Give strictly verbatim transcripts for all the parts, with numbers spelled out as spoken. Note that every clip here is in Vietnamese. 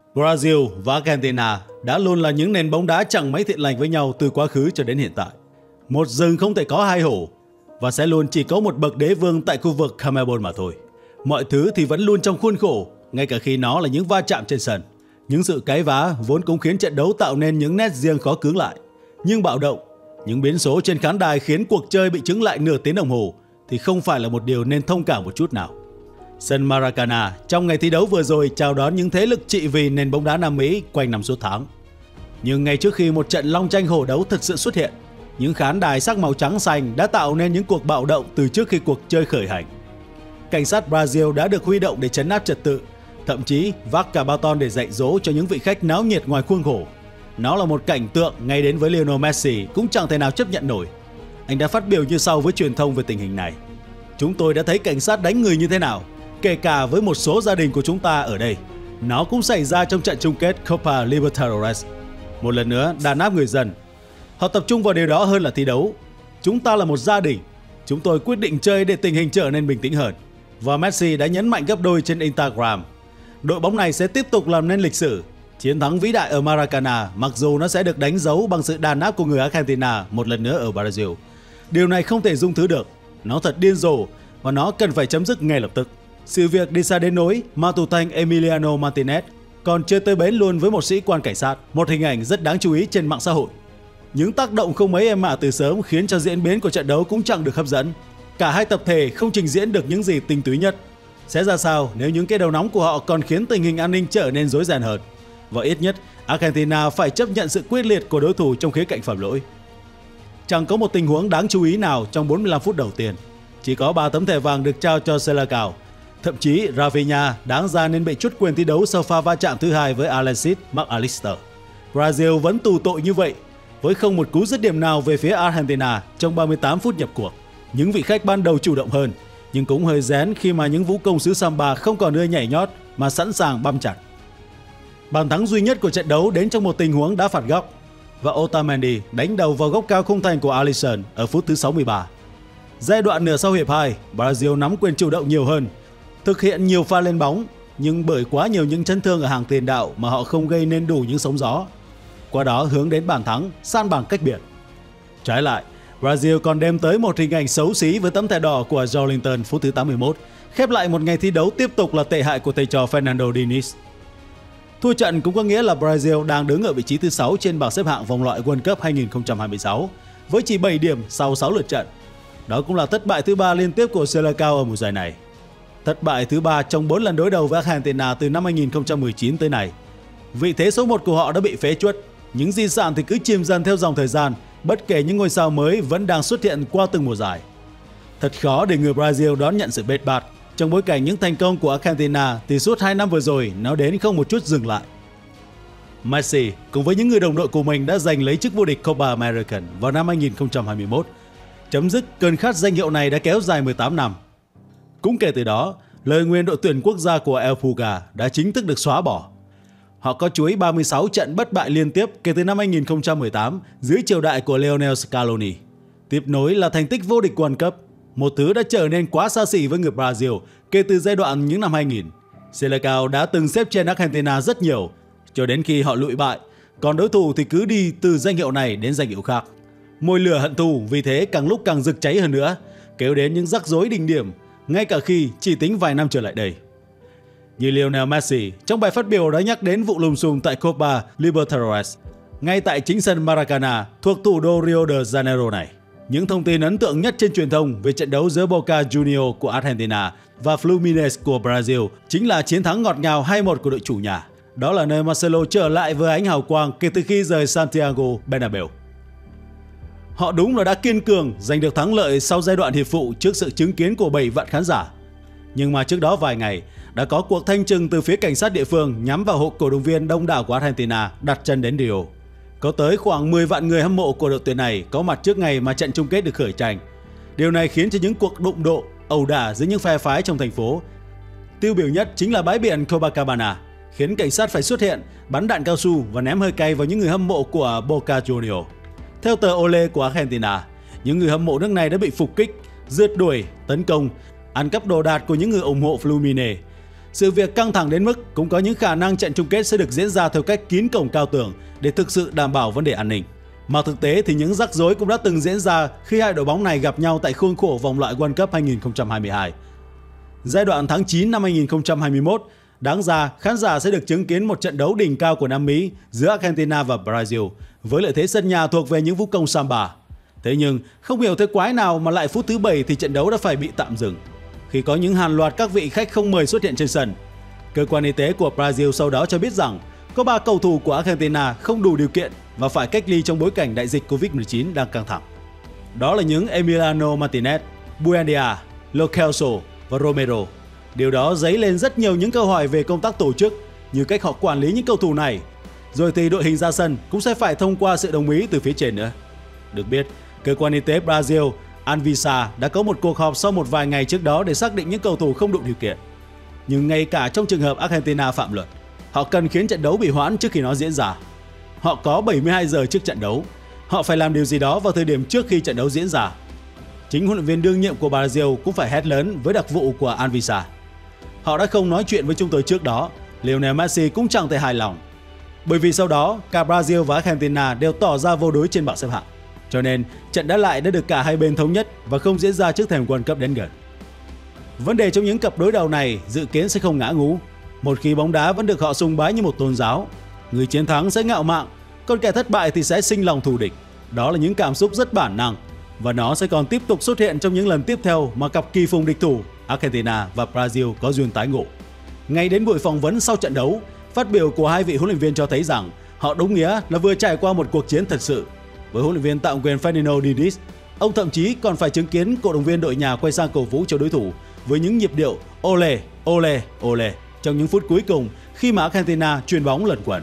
Brazil và Argentina đã luôn là những nền bóng đá chẳng mấy thiện lành với nhau từ quá khứ cho đến hiện tại. Một rừng không thể có hai hổ, và sẽ luôn chỉ có một bậc đế vương tại khu vực CONMEBOL mà thôi. Mọi thứ thì vẫn luôn trong khuôn khổ, ngay cả khi nó là những va chạm trên sân. Những sự cãi vã vốn cũng khiến trận đấu tạo nên những nét riêng khó cưỡng lại. Nhưng bạo động, những biến số trên khán đài khiến cuộc chơi bị chững lại nửa tiếng đồng hồ thì không phải là một điều nên thông cảm một chút nào. Sân Maracana trong ngày thi đấu vừa rồi chào đón những thế lực trị vì nền bóng đá Nam Mỹ quanh năm suốt tháng. Nhưng ngay trước khi một trận long tranh hổ đấu thực sự xuất hiện, những khán đài sắc màu trắng xanh đã tạo nên những cuộc bạo động từ trước khi cuộc chơi khởi hành. Cảnh sát Brazil đã được huy động để trấn áp trật tự, thậm chí vác cả baton để dạy dỗ cho những vị khách náo nhiệt ngoài khuôn khổ. Nó là một cảnh tượng ngay đến với Lionel Messi cũng chẳng thể nào chấp nhận nổi. Anh đã phát biểu như sau với truyền thông về tình hình này: "Chúng tôi đã thấy cảnh sát đánh người như thế nào, kể cả với một số gia đình của chúng ta ở đây. Nó cũng xảy ra trong trận chung kết Copa Libertadores. Một lần nữa đàn áp người dân. Họ tập trung vào điều đó hơn là thi đấu. Chúng ta là một gia đình. Chúng tôi quyết định chơi để tình hình trở nên bình tĩnh hơn." Và Messi đã nhấn mạnh gấp đôi trên Instagram: "Đội bóng này sẽ tiếp tục làm nên lịch sử. Chiến thắng vĩ đại ở Maracana, mặc dù nó sẽ được đánh dấu bằng sự đàn áp của người Argentina một lần nữa ở Brazil. Điều này không thể dung thứ được. Nó thật điên rồ và nó cần phải chấm dứt ngay lập tức." Sự việc đi xa đến nỗi mà thủ thành Emiliano Martinez còn chưa tới bến luôn với một sĩ quan cảnh sát, một hình ảnh rất đáng chú ý trên mạng xã hội. Những tác động không mấy êm ả từ sớm khiến cho diễn biến của trận đấu cũng chẳng được hấp dẫn. Cả hai tập thể không trình diễn được những gì tinh túy nhất. Sẽ ra sao nếu những cái đầu nóng của họ còn khiến tình hình an ninh trở nên rối ren hơn? Và ít nhất Argentina phải chấp nhận sự quyết liệt của đối thủ trong khía cạnh phạm lỗi. Chẳng có một tình huống đáng chú ý nào trong bốn mươi lăm phút đầu tiên. Chỉ có ba tấm thẻ vàng được trao cho Selecao. Thậm chí Rafinha đáng ra nên bị trút quyền thi đấu sau pha va chạm thứ hai với Alexis McAllister. Brazil vẫn tù tội như vậy, với không một cú dứt điểm nào về phía Argentina trong ba mươi tám phút nhập cuộc. Những vị khách ban đầu chủ động hơn, nhưng cũng hơi rén khi mà những vũ công xứ Samba không còn ưa nhảy nhót mà sẵn sàng băm chặt. Bàn thắng duy nhất của trận đấu đến trong một tình huống đá phạt góc, và Otamendi đánh đầu vào góc cao khung thành của Alisson ở phút thứ sáu mươi ba. Giai đoạn nửa sau hiệp hai, Brazil nắm quyền chủ động nhiều hơn, thực hiện nhiều pha lên bóng, nhưng bởi quá nhiều những chấn thương ở hàng tiền đạo mà họ không gây nên đủ những sóng gió. Qua đó hướng đến bàn thắng san bằng cách biệt. Trái lại, Brazil còn đem tới một hình ảnh xấu xí với tấm thẻ đỏ của Joelinton phút thứ tám mươi mốt, khép lại một ngày thi đấu tiếp tục là tệ hại của thầy trò Fernando Diniz. Thua trận cũng có nghĩa là Brazil đang đứng ở vị trí thứ sáu trên bảng xếp hạng vòng loại World Cup hai nghìn không trăm hai mươi sáu với chỉ bảy điểm sau sáu lượt trận. Đó cũng là thất bại thứ ba liên tiếp của Selecao ở mùa giải này. Thất bại thứ ba trong bốn lần đối đầu với Argentina từ năm hai nghìn không trăm mười chín tới nay. Vị thế số một của họ đã bị phế truất, những di sản thì cứ chìm dần theo dòng thời gian, bất kể những ngôi sao mới vẫn đang xuất hiện qua từng mùa giải. Thật khó để người Brazil đón nhận sự bết bát trong bối cảnh những thành công của Argentina thì suốt hai năm vừa rồi nó đến không một chút dừng lại. Messi cùng với những người đồng đội của mình đã giành lấy chức vô địch Copa American vào năm hai nghìn không trăm hai mươi mốt. Chấm dứt cơn khát danh hiệu này đã kéo dài mười tám năm. Cũng kể từ đó, lời nguyền đội tuyển quốc gia của El Puga đã chính thức được xóa bỏ. Họ có chuỗi ba mươi sáu trận bất bại liên tiếp kể từ năm hai nghìn không trăm mười tám dưới triều đại của Lionel Scaloni. Tiếp nối là thành tích vô địch World Cup, một thứ đã trở nên quá xa xỉ với người Brazil kể từ giai đoạn những năm hai nghìn. Selecao đã từng xếp trên Argentina rất nhiều, cho đến khi họ lụi bại, còn đối thủ thì cứ đi từ danh hiệu này đến danh hiệu khác. Mồi lửa hận thù vì thế càng lúc càng rực cháy hơn nữa, kéo đến những rắc rối đỉnh điểm, ngay cả khi chỉ tính vài năm trở lại đây. Như Lionel Messi trong bài phát biểu đã nhắc đến vụ lùm xùm tại Copa Libertadores, ngay tại chính sân Maracana thuộc thủ đô Rio de Janeiro này. Những thông tin ấn tượng nhất trên truyền thông về trận đấu giữa Boca Juniors của Argentina và Fluminense của Brazil chính là chiến thắng ngọt ngào hai một của đội chủ nhà. Đó là nơi Marcelo trở lại với ánh hào quang kể từ khi rời Santiago Bernabeu. Họ đúng là đã kiên cường giành được thắng lợi sau giai đoạn hiệp phụ trước sự chứng kiến của bảy vạn khán giả. Nhưng mà trước đó vài ngày, đã có cuộc thanh trừng từ phía cảnh sát địa phương nhắm vào hộ cổ động viên đông đảo của Argentina đặt chân đến Rio. Có tới khoảng mười vạn người hâm mộ của đội tuyển này có mặt trước ngày mà trận chung kết được khởi tranh. Điều này khiến cho những cuộc đụng độ, ẩu đả giữa những phe phái trong thành phố. Tiêu biểu nhất chính là bãi biển Copacabana, khiến cảnh sát phải xuất hiện, bắn đạn cao su và ném hơi cay vào những người hâm mộ của Boca Juniors. Theo tờ Ole của Argentina, những người hâm mộ nước này đã bị phục kích, rượt đuổi, tấn công, ăn cắp đồ đạc của những người ủng hộ Fluminense. Sự việc căng thẳng đến mức cũng có những khả năng trận chung kết sẽ được diễn ra theo cách kín cổng cao tường để thực sự đảm bảo vấn đề an ninh. Mà thực tế thì những rắc rối cũng đã từng diễn ra khi hai đội bóng này gặp nhau tại khuôn khổ vòng loại World Cup hai nghìn không trăm hai mươi hai. Giai đoạn tháng chín năm hai nghìn không trăm hai mươi mốt, đáng ra khán giả sẽ được chứng kiến một trận đấu đỉnh cao của Nam Mỹ giữa Argentina và Brazil với lợi thế sân nhà thuộc về những vũ công samba. Thế nhưng không hiểu thế quái nào mà lại phút thứ bảy thì trận đấu đã phải bị tạm dừng khi có những hàng loạt các vị khách không mời xuất hiện trên sân. Cơ quan y tế của Brazil sau đó cho biết rằng có ba cầu thủ của Argentina không đủ điều kiện và phải cách ly trong bối cảnh đại dịch Covid mười chín đang căng thẳng. Đó là những Emiliano Martinez, Buendia, Lo Celso và Romero. Điều đó dấy lên rất nhiều những câu hỏi về công tác tổ chức, như cách họ quản lý những cầu thủ này. Rồi thì đội hình ra sân cũng sẽ phải thông qua sự đồng ý từ phía trên nữa. Được biết, cơ quan y tế Brazil, Anvisa đã có một cuộc họp sau một vài ngày trước đó để xác định những cầu thủ không đủ điều kiện. Nhưng ngay cả trong trường hợp Argentina phạm luật, họ cần khiến trận đấu bị hoãn trước khi nó diễn ra. Họ có bảy mươi hai giờ trước trận đấu. Họ phải làm điều gì đó vào thời điểm trước khi trận đấu diễn ra. Chính huấn luyện viên đương nhiệm của Brazil cũng phải hét lớn với đặc vụ của Anvisa. Họ đã không nói chuyện với chúng tôi trước đó. Lionel Messi cũng chẳng thể hài lòng. Bởi vì sau đó, cả Brazil và Argentina đều tỏ ra vô đối trên bảng xếp hạng. Cho nên, trận đá lại đã được cả hai bên thống nhất và không diễn ra trước thềm World Cup đến gần. Vấn đề trong những cặp đối đầu này dự kiến sẽ không ngã ngũ. Một khi bóng đá vẫn được họ sùng bái như một tôn giáo, người chiến thắng sẽ ngạo mạn, còn kẻ thất bại thì sẽ sinh lòng thù địch. Đó là những cảm xúc rất bản năng và nó sẽ còn tiếp tục xuất hiện trong những lần tiếp theo mà cặp kỳ phùng địch thủ Argentina và Brazil có duyên tái ngộ. Ngay đến buổi phỏng vấn sau trận đấu, phát biểu của hai vị huấn luyện viên cho thấy rằng họ đúng nghĩa là vừa trải qua một cuộc chiến thật sự. Với huấn luyện viên tạm quyền Fernando Diniz, ông thậm chí còn phải chứng kiến cổ động viên đội nhà quay sang cổ vũ cho đối thủ với những nhịp điệu ole, ole, ole trong những phút cuối cùng khi mà Argentina chuyền bóng lẩn quẩn.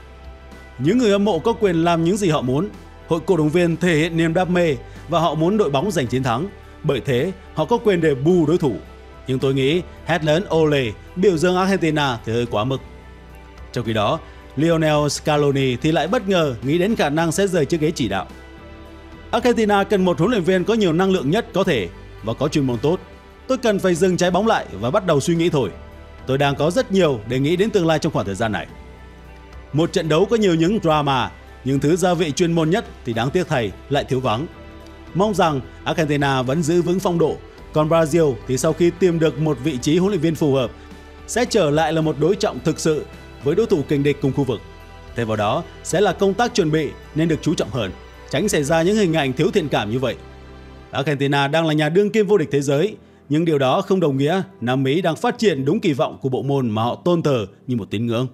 Những người hâm mộ có quyền làm những gì họ muốn. Hội cổ động viên thể hiện niềm đam mê và họ muốn đội bóng giành chiến thắng. Bởi thế, họ có quyền để bù đối thủ. Nhưng tôi nghĩ hét lớn ole biểu dương Argentina thì hơi quá mức. Trong khi đó, Lionel Scaloni thì lại bất ngờ nghĩ đến khả năng sẽ rời chiếc ghế chỉ đạo. Argentina cần một huấn luyện viên có nhiều năng lượng nhất có thể và có chuyên môn tốt. Tôi cần phải dừng trái bóng lại và bắt đầu suy nghĩ thôi. Tôi đang có rất nhiều để nghĩ đến tương lai trong khoảng thời gian này. Một trận đấu có nhiều những drama, nhưng thứ gia vị chuyên môn nhất thì đáng tiếc thầy lại thiếu vắng. Mong rằng Argentina vẫn giữ vững phong độ, còn Brazil thì sau khi tìm được một vị trí huấn luyện viên phù hợp sẽ trở lại là một đối trọng thực sự với đối thủ kình địch cùng khu vực. Thay vào đó sẽ là công tác chuẩn bị nên được chú trọng hơn, tránh xảy ra những hình ảnh thiếu thiện cảm như vậy. Argentina đang là nhà đương kim vô địch thế giới, nhưng điều đó không đồng nghĩa Nam Mỹ đang phát triển đúng kỳ vọng của bộ môn mà họ tôn thờ như một tín ngưỡng.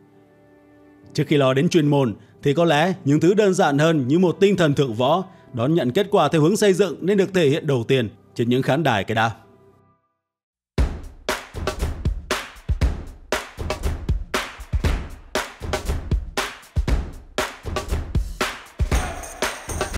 Trước khi lo đến chuyên môn thì có lẽ những thứ đơn giản hơn như một tinh thần thượng võ đón nhận kết quả theo hướng xây dựng nên được thể hiện đầu tiên trên những khán đài cái đã.